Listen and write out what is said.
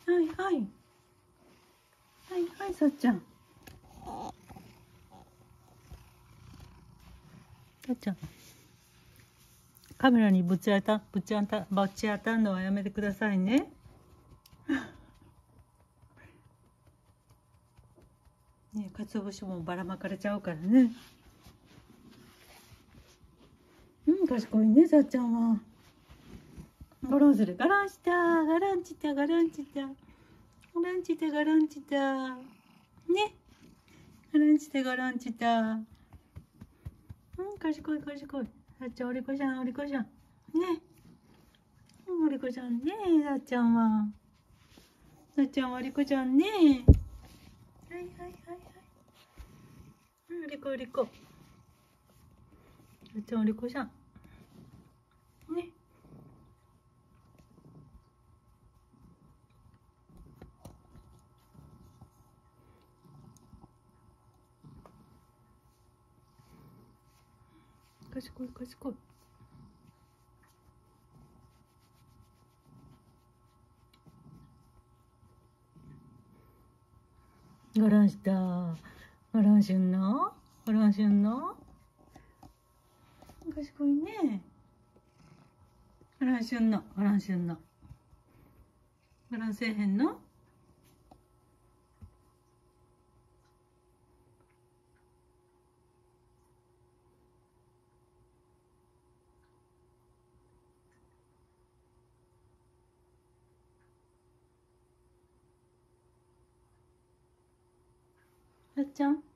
はいはい。はいはい、さっちゃん。さっちゃん。カメラにぶち当たるのはやめてくださいね。ね、鰹節もばらまかれちゃうからね。賢いね、さっちゃんは。ゴロンする。ゴロンした。ゴロンした。ゴロンした。ゴロンした。ゴロンした。ね。ゴロンした。ゴロンした。賢い賢い。さっちゃん、お利口ちゃん、お利口ちゃん。ね。お利口ちゃんね、さっちゃんは。さっちゃんはお利口ちゃんね。はいはいはいはい。お利口お利口。さっちゃんお利口ちゃん。ね。賢い賢い。ゴロンした。ゴロンしんの。ゴロンしんの。賢いね。ゴロンしんの。ゴロンしんの。ゴロンせえへんの。さっちゃん。